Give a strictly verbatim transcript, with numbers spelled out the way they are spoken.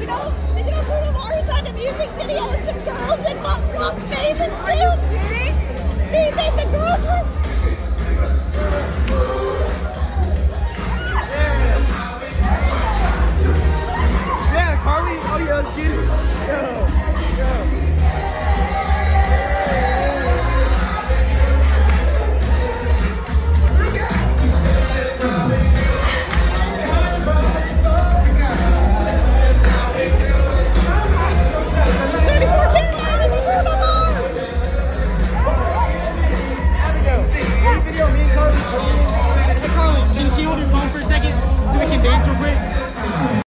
you know, you know Bruno Mars had a music video with some girls in Las bathing suits? He said the girls were